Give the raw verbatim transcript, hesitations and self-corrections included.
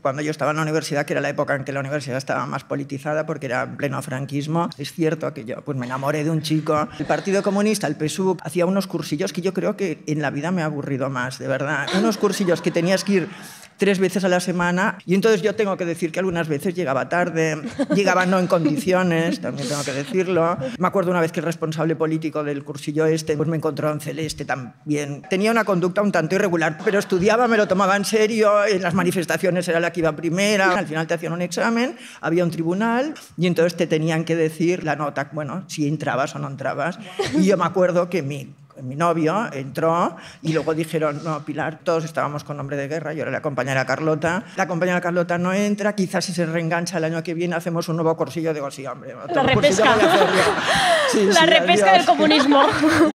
cuando yo estaba en la universidad, que era la época en que la universidad estaba más politizada porque era en pleno franquismo, es cierto que yo pues, me enamoré de un chico. El Partido Comunista, el P S U V, hacía unos cursillos que yo creo que en la vida me ha aburrido más, de verdad. Unos cursillos que tenías que ir tres veces a la semana y entonces yo tengo que decir que algunas veces llegaba tarde, llegaba no en condiciones, también tengo que decirlo. Me acuerdo una vez que el responsable político del cursillo este pues me encontró en Celeste también. Tenía una conducta un tanto irregular, pero estudiaba, me lo tomaba en serio, en las manifestaciones era la que iba primera, al final te hacían un examen, había un tribunal y entonces te tenían que decir la nota, bueno, si entrabas o no entrabas. Y yo me acuerdo que mi Mi novio entró y luego dijeron, no, Pilar, todos estábamos con nombre de guerra, yo era la compañera Carlota, la compañera Carlota no entra, quizás si se reengancha el año que viene hacemos un nuevo cursillo. Digo, sí, hombre, la repesca, sí, la sí, repesca adiós. del comunismo.